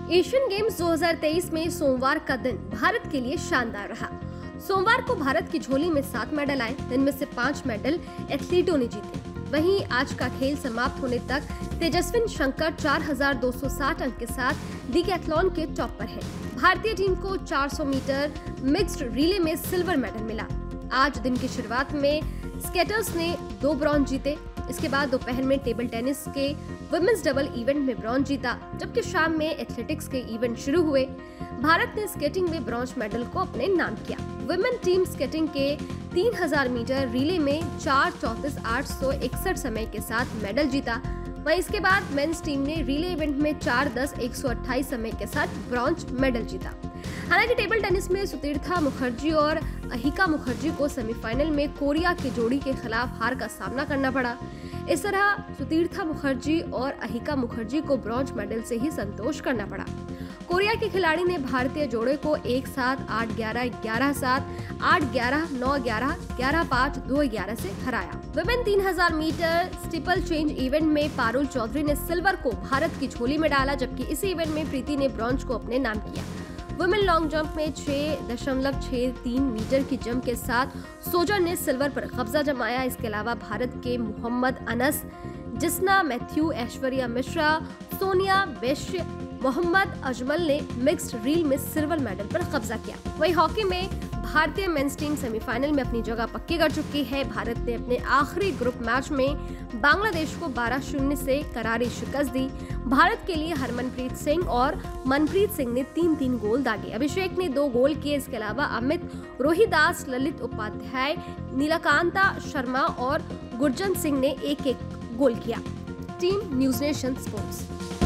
Asian games 2023 में सोमवार का दिन भारत के लिए शानदार रहा। सोमवार को भारत की झोली में 7 मेडल आए, जिनमें से 5 मेडल एथलीटों ने जीते। वहीं आज का खेल समाप्त होने तक तेजस्विन शंकर 4260 अंक के साथ डिकैथलॉन के टॉप पर है। भारतीय टीम को 400 मीटर मिक्स्ड रिले में सिल्वर मेडल मिला। आज दिन की शुरुआत में स्केटर्स ने 2 ब्रॉन्ज जीते। इसके बाद दोपहर में टेबल टेनिस के वुमेन्स डबल इवेंट में ब्रॉन्ज जीता, जबकि शाम में एथलेटिक्स के इवेंट शुरू हुए। भारत ने स्केटिंग में ब्रॉन्ज मेडल को अपने नाम किया। वुमेन टीम स्केटिंग के 3000 मीटर रिले में 4:34.861 समय के साथ मेडल जीता। वहीं इसके बाद मेंस टीम ने रिले इवेंट में 4:10.128 समय के साथ ब्रॉन्ज मेडल जीता। हालांकि टेबल टेनिस में सुतीर्था मुखर्जी और अहिका मुखर्जी को सेमीफाइनल में कोरिया की जोड़ी के खिलाफ हार का सामना करना पड़ा। इस तरह सुतीर्था मुखर्जी और अहिका मुखर्जी को ब्रॉन्ज मेडल से ही संतोष करना पड़ा। कोरिया की खिलाड़ी ने भारतीय जोड़े को 1-7, 8-11, 11-7, 8-11, 9-11, 11-5, 2-11 से हराया। Women 3000 metre steeplechase event में पारुल चौधरी ने सिल्वर को भारत की झोली में डाला, जबकि इस इवेंट में प्रीति ने ब्रॉन्ज को अपने नाम किया। वुमेन लॉन्ग जंप में 6.63 मीटर की जंप के साथ सोजर ने सिल्वर पर कब्जा जमाया। इसके अलावा भारत के मोहम्मद अनस, जिस्ना मैथ्यू, ऐश्वर्या मिश्रा, सोनिया वैश्य, मोहम्मद अजमल ने मिक्स्ड रील में सिल्वर मेडल पर कब्जा किया। वहीं हॉकी में भारतीय मेंस टीम सेमीफाइनल में अपनी जगह पक्की कर चुकी है। भारत ने अपने आखिरी ग्रुप मैच में बांग्लादेश को 12-0 से करारी शिकस्त दी। भारत के लिए हरमनप्रीत सिंह और मनप्रीत सिंह ने 3-3 गोल दागे। अभिषेक ने 2 गोल किए। इसके अलावा अमित, रोहिदास, ललित उपाध्याय, नीलकांता शर्मा और गुरजंत सिंह ने 1-1 गोल किया। Team news nation sports.